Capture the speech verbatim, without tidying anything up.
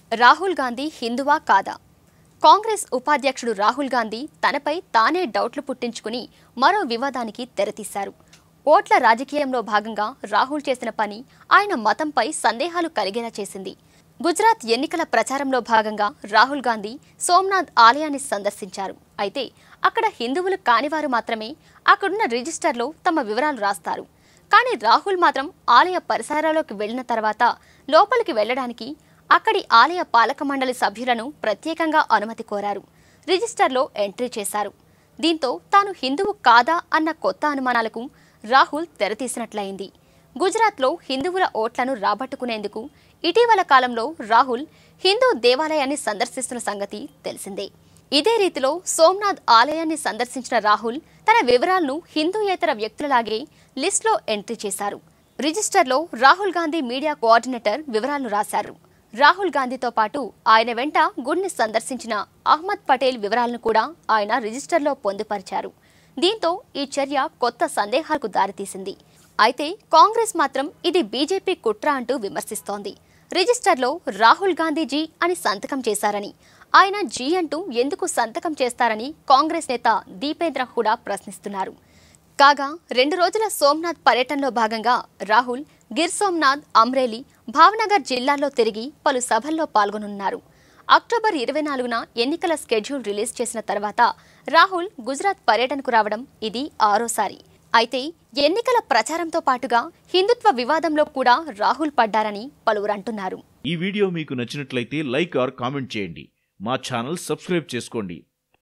రాహుల్ గాంధీ హిందువా కాదా? కాంగ్రెస్ ఉపాధ్యక్షుడు రాహుల్ గాంధీ తనపై తానే డౌట్లు పుట్టించుకుని మరో వివాదానికి తెరతీశారు. ఓట్ల రాజకీయంలో భాగంగా రాహుల్ చేసిన పని ఆయన మతంపై సందేహాలు కలిగేలా చేసింది. గుజరాత్ ఎన్నికల ప్రచారంలో భాగంగా రాహుల్ గాంధీ సోమనాథ్ ఆలయాన్ని సందర్శించారు. అయితే అక్కడ హిందువులు కానివారు మాత్రమే అక్కడున్న రిజిస్టర్లో తమ వివరాలు రాస్తారు. కానీ రాహుల్ మాత్రం ఆలయ పరిసరాల్లోకి వెళ్లిన తర్వాత లోపలికి వెళ్లడానికి అక్కడి ఆలయ పాలక మండలి సభ్యులను ప్రత్యేకంగా అనుమతి కోరారు. రిజిస్టర్లో ఎంట్రీ చేశారు. దీంతో తాను హిందువు కాదా అన్న కొత్త అనుమానాలకు రాహుల్ తెరతీసినట్లయింది. గుజరాత్లో హిందువుల ఓట్లను రాబట్టుకునేందుకు ఇటీవల కాలంలో రాహుల్ హిందూ దేవాలయాన్ని సందర్శిస్తున్న సంగతి తెలిసిందే. ఇదే రీతిలో సోమనాథ్ ఆలయాన్ని సందర్శించిన రాహుల్ తన వివరాలను హిందూయేతర వ్యక్తులలాగే లిస్టులో ఎంట్రీ చేశారు. రిజిస్టర్లో రాహుల్ గాంధీ మీడియా కోఆర్డినేటర్ వివరాలను రాశారు. రాహుల్ గాంధీతో పాటు ఆయన వెంట గుడిని సందర్శించిన అహ్మద్ పటేల్ వివరాలను కూడా ఆయన రిజిస్టర్లో పొందుపరిచారు. దీంతో ఈ చర్య కొత్త సందేహాలకు దారితీసింది. అయితే కాంగ్రెస్ మాత్రం ఇది బీజేపీ కుట్ర అంటూ విమర్శిస్తోంది. రిజిస్టర్లో రాహుల్ గాంధీ జీ అని సంతకం చేశారని, ఆయన జీ అంటూ ఎందుకు సంతకం చేస్తారని కాంగ్రెస్ నేత దీపేంద్ర హూడా ప్రశ్నిస్తున్నారు. కాగా రెండు రోజుల సోమనాథ్ పర్యటనలో భాగంగా రాహుల్ గిర్ సోమనాథ్, అమ్రేలీ, భావనగర్ జిల్లాల్లో తిరిగి పలు సభల్లో పాల్గొనున్నారు. అక్టోబర్ ఇరవై నాలుగున ఎన్నికల స్కెడ్యూల్ రిలీజ్ చేసిన తర్వాత రాహుల్ గుజరాత్ పర్యటనకు రావడం ఇది ఆరోసారి. అయితే ఎన్నికల ప్రచారంతో పాటుగా హిందుత్వ వివాదంలో కూడా రాహుల్ పడ్డారని పలువురు అంటున్నారు. ఈ వీడియో మీకు నచ్చినట్లయితే లైక్ ఆర్ కామెంట్ చేయండి. మా ఛానల్ సబ్స్క్రైబ్ చేసుకోండి.